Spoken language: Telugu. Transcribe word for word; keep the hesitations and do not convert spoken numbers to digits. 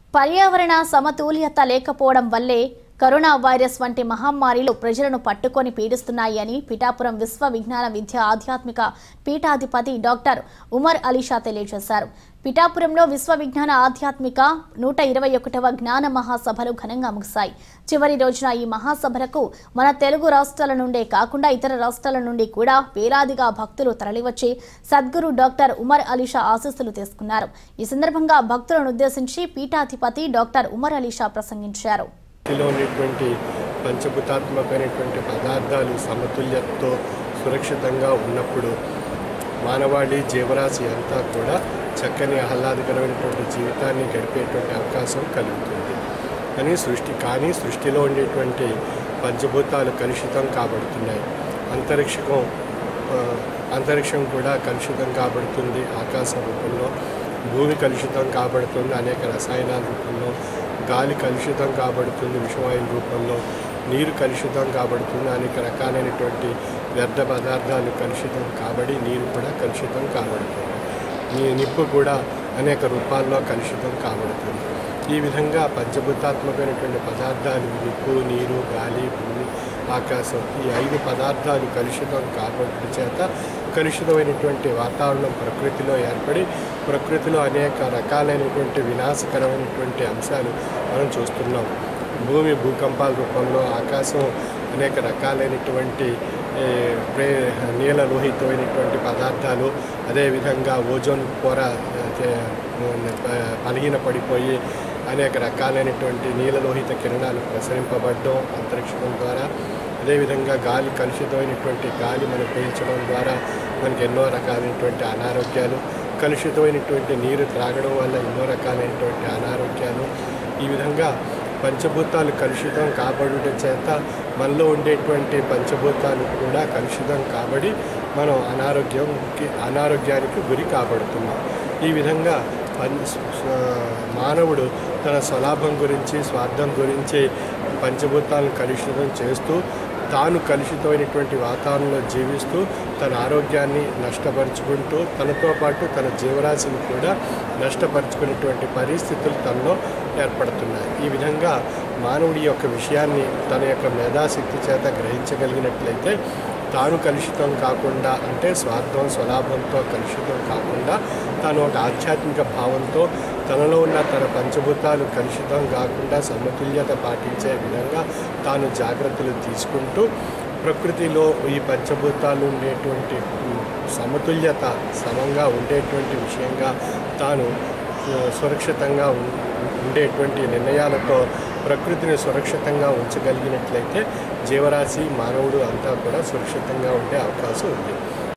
పర్యావరణ సమతుల్యత లేకపోవడం వల్లే కరోనా వైరస్ వంటి మహమ్మారిలు ప్రజలను పట్టుకొని పీడిస్తున్నాయి అని పిఠాపురం విశ్వ విజ్ఞాన విద్య ఆధ్యాత్మిక పీఠాధిపతి డాక్టర్ ఉమర్ అలీషా తెలియజేశారు. పిఠాపురంలో విశ్వ విజ్ఞాన ఆధ్యాత్మిక నూట ఇరవై ఒకటవ జ్ఞాన మహాసభలు ఘనంగా ముగిశాయి. చివరి రోజున ఈ మహాసభలకు మన తెలుగు రాష్ట్రాల నుండే కాకుండా ఇతర రాష్ట్రాల నుండి కూడా వేలాదిగా భక్తులు తరలివచ్చి సద్గురు డాక్టర్ ఉమర్ అలీషా ఆశీస్సులు తీసుకున్నారు. ఈ సందర్భంగా భక్తులను ఉద్దేశించి పీఠాధిపతి డాక్టర్ ఉమర్ అలీషా ప్రసంగించారు. పంచభూతాత్మకమైనటువంటి పదార్థాలు సమతుల్యతతో సురక్షితంగా ఉన్నప్పుడు మానవాళి జీవరాశి అంతా కూడా చక్కని ఆహ్లాదకరమైనటువంటి జీవితాన్ని గడిపేటువంటి అవకాశం కలుగుతుంది. కానీ సృష్టి కానీ సృష్టిలో ఉండేటువంటి పంచభూతాలు కలుషితం కాబడుతున్నాయి. అంతరిక్షం అంతరిక్షం కూడా కలుషితం కాబడుతుంది. ఆకాశం రూపంలో భూమి కలుషితం కాబడుతుంది. అనేక రసాయనాల రూపంలో గాలి కలుషితం కాబడుతుంది. విషవాయుల రూపంలో నీరు కలుషితం కాబడుతుంది. అనేక రకాలైనటువంటి వ్యర్థ పదార్థాలు కలుషితం కాబడి నీరు కూడా కలుషితం కాబడుతుంది. నిప్పు కూడా అనేక రూపాల్లో కలుషితం కాబడుతుంది. ఈ విధంగా పంచభూతాత్మకమైనటువంటి పదార్థాలు నిప్పు, నీరు, గాలి, భూమి, ఆకాశం ఈ ఐదు పదార్థాలు కలుషితం కాబట్టి చేత కలుషితమైనటువంటి వాతావరణం ప్రకృతిలో ఏర్పడి ప్రకృతిలో అనేక రకాలైనటువంటి వినాశకరమైనటువంటి అంశాలు మనం చూస్తున్నాం. భూమి భూకంపాల రూపంలో, ఆకాశం అనేక రకాలైనటువంటి నీలలోహితమైనటువంటి పదార్థాలు, అదేవిధంగా ఓజోన్ పొర పలిగిన పడిపోయి అనేక రకాలైనటువంటి నీలలోహిత కిరణాలు ప్రసరింపబడడం అంతరిక్షం ద్వారా, అదేవిధంగా గాలి కలుషితమైనటువంటి గాలి మనం పీల్చడం ద్వారా మనకి ఎన్నో రకాలైనటువంటి అనారోగ్యాలు, కలుషితమైనటువంటి నీరు త్రాగడం వల్ల ఎన్నో రకాలైనటువంటి అనారోగ్యాలు, ఈ విధంగా పంచభూతాలు కలుషితం కాబడుట చేత మనలో ఉండేటువంటి పంచభూతాలు కూడా కలుషితం కాబడి మనం అనారోగ్యంకి అనారోగ్యానికి గురి కాబడుతున్నాం. ఈ విధంగా మానవుడు తన స్వలాభం గురించి, స్వార్థం గురించి పంచభూతాలను కలుషితం చేస్తూ తాను కలుషితమైనటువంటి వాతావరణంలో జీవిస్తూ తన ఆరోగ్యాన్ని నష్టపరుచుకుంటూ తనతో పాటు తన జీవరాశిని కూడా నష్టపరుచుకునేటువంటి పరిస్థితులు తనలో ఏర్పడుతున్నాయి. ఈ విధంగా మానవుడి యొక్క విషయాన్ని తన యొక్క మేధాశక్తి చేత గ్రహించగలిగినట్లయితే తాను కలుషితం కాకుండా, అంటే స్వార్థం స్వలాభంతో కలుషితం కాకుండా తాను ఒక ఆధ్యాత్మిక భావంతో తనలో ఉన్న తన పంచభూతాలు కలుషితం కాకుండా సమతుల్యత పాటించే విధంగా తాను జాగ్రత్తలు తీసుకుంటూ ప్రకృతిలో ఈ పంచభూతాలు ఉండేటువంటి సమతుల్యత సమంగా ఉండేటువంటి విషయంగా తాను సురక్షితంగా ఉండేటువంటి నిర్ణయాలతో ప్రకృతిని సురక్షితంగా ఉంచగలిగినట్లయితే జీవరాశి మానవుడు అంతా కూడా సురక్షితంగా ఉండే అవకాశం ఉంది.